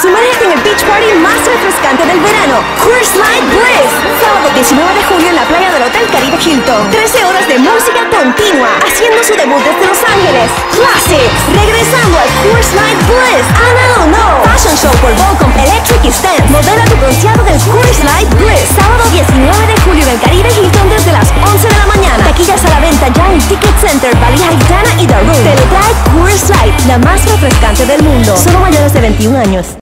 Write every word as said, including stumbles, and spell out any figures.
Sumérgete en el beach party más refrescante del verano, Coors Light Bliss. Sábado diecinueve de julio en la playa del Hotel Caribe Hilton. trece horas de música continua, haciendo su debut desde Los Ángeles. Classics, regresando al Coors Light Bliss. And I don't know. Fashion show por Volcom Electric y Stance. Modela tu bronceado del Coors Light Bliss. Sábado diecinueve de julio en el Caribe Hilton desde las once de la mañana. Taquillas a la venta ya en Ticket Center, Valija Gitana y The Room. Te lo trae Coors Light, la más refrescante del mundo. Solo mayores de veintiún años.